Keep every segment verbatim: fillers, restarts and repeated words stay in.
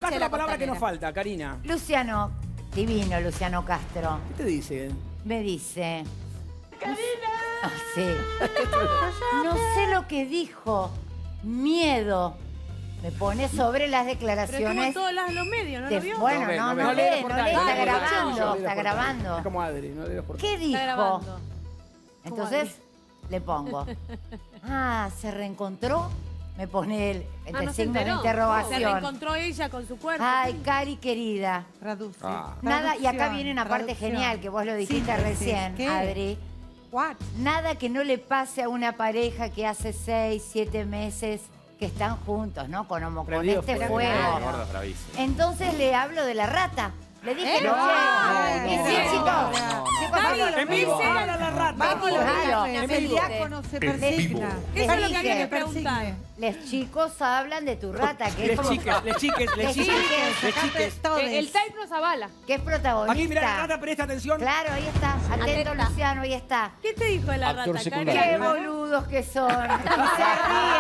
Castro, la palabra que nos falta, Karina. Luciano, divino Luciano Castro, ¿Qué te dice? me dice... ¡Karina! Ah, sí. No sé lo que dijo. Miedo. Me pone sobre las Pero declaraciones. estuvo en todos los medios, ¿no de- lo vio? Bueno, No ve, no, no ve. no No lee lee, los no portales, lee, está no lee los grabando, portales, no lee está los grabando. Es como Adri, no lee los portales. ¿Qué Está dijo? grabando. Entonces le pongo. Ah, ¿se reencontró? Me pone él, entre Ah, ¿no se signos de enteró? Se interrogación. reencontró ella con su cuerpo. Ay, Cari querida. Traduce. Ah. Nada, y acá Traducción, viene una parte traducción. genial que vos lo dijiste Síntesis. recién, ¿Qué? Adri. What? Nada que no le pase a una pareja que hace seis, siete meses que están juntos, ¿no? Con, homo- con Prendido este fuego. fuego. Gordo es bravísimo. Entonces le hablo de la rata. Le dije, ¿Eh? no, No, y no, sí, no, chicos, no, chicos, Cari, hablo- En vivo, Dice- habla la rata. Vamos, Claro, el en vivo. diácono se En persigna. vivo. Eso es lo que dije, había que persigne. preguntar. Les chicos hablan de tu rata, que es Les como... chiques, les chiques, les Les chiques, chiques, les Sacate chiques. todes. Eh, El tape nos avala. que es protagonista. Aquí, mira la rata, presta atención. Claro, ahí está. Atento, Atenta. Luciano, ahí está. ¿Qué te dijo de la Actor rata, secundario. Cari? Qué boludos que son. Y se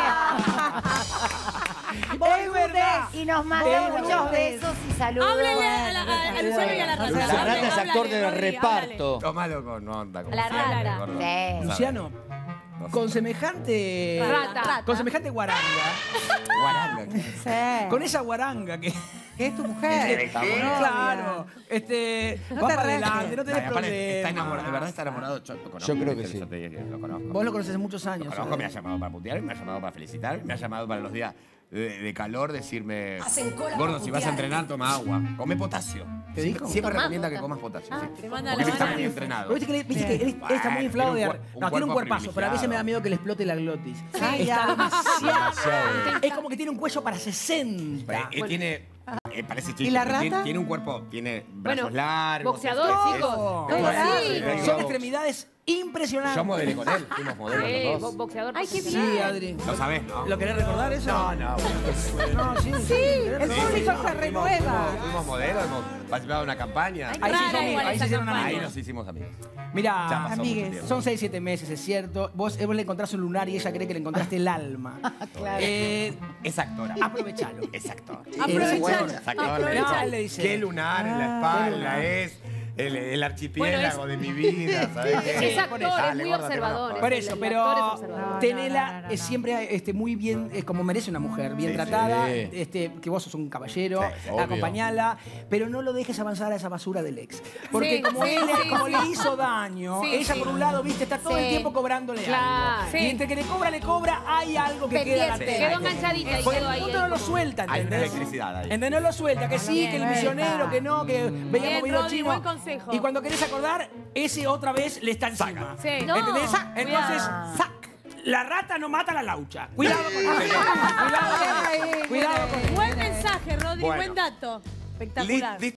ríe. Es verdad. Y nos mandó Boludes. muchos besos y saludos. Háblele a, la- a- a Luciano y a la rata. La Háblale, rata es actor háblale, de Rodri, reparto. Tomá loco, no anda como La siempre, rata. gordo. Sí. Luciano, No sé. con semejante... Rata. Con semejante guaranga. Guaranga. Sí. Con esa guaranga que... Que es tu mujer. tu novia. Claro, este, No vas te para rejes. adelante, no tenés Ay, aparte, problemas. está enamorado, de verdad está enamorado. Yo, lo conozco, Yo creo que ¿viste? sí. Yo te dije, lo conozco. Vos lo conoces hace muchos Lo años. conozco, ¿sabes? me ha llamado para putear, me ha llamado para felicitar, me ha llamado para los días de, de calor decirme, gordo, si vas a entrenar, toma agua, come potasio. ¿Te Siempre, dijo? siempre Tomá recomienda que pota- comas potasio. Ah, sí. te manda Porque la está mano. muy entrenado. Pero viste que, le- viste que él, él está muy inflado de... Tiene un ar- cuer- No, un tiene un cuerpo cuerpazo, pero a veces me da miedo que le explote la glotis. Ay, Está ya. demasiado... Es como que tiene un cuello para sesenta. Eh, tiene, eh, parece chiste, ¿Y la pero tiene, rata? tiene un cuerpo, tiene brazos Bueno, largos. boxeador, es- es- chicos. No, es- no, es- sí. es- Son extremidades impresionantes. Yo modelé con él, fuimos modelos Eh, los bo- dos. boxeador Ay, qué profesional. Sí, Adri. ¿Lo sabés, no? ¿Lo querés recordar eso? No, no. No, sí. Sí, El público se renueva. Fuimos, fuimos modelos, hemos participado en una campaña. Ahí, Rara sí, son- igual ahí esa se hicieron campaña. Ahí amigos. nos hicimos amigos. Ya Mira, pasó mucho Amigues. tiempo. son seis, siete meses, es cierto. Vos, vos le encontrás un lunar y ella cree que le encontraste el alma. Claro. Eh, Es actora. aprovechalo. Es actor. Aprovechalo. Es actor. Aprovechalo. No, él le dice... Qué lunar en la espalda es el, el archipiélago Bueno, de mi vida, ¿sabes qué? Es actor, es Dale, muy gorda, te observador. conozco. Por El- eso, el pero actor es observador. No, tenela no, no, no, es no. siempre este, muy bien, es como merece una mujer, bien Sí, tratada, sí. este, que vos sos un caballero, Sí, sí, obvio. acompañala, pero no lo dejes avanzar a esa basura del ex. Porque Sí, como, sí, él, sí, como sí. le hizo daño, Sí, ella sí. por un lado, viste, está todo el Sí. tiempo cobrándole Claro. algo. Sí. Y entre que le cobra, le cobra, hay algo que queda Pendiente. latente. Quedó enganchadita y Porque quedó el ahí, punto ahí no lo como- suelta, Hay una ¿entendés? electricidad ahí. ¿Entendés? No lo suelta, que sí, que el Bien, misionero, que no, que veíamos Bien, video Rodri, chino. buen consejo. Y cuando querés acordar, ese otra vez le está encima. Sí. No. ¿Entendés? Entonces, Cuidado. sac. La rata no mata a la laucha. Cuidado con eso. Cuidado con eso. Cuidado con eso. Buen mensaje, Rodri, Bueno. buen dato. Espectacular. Li-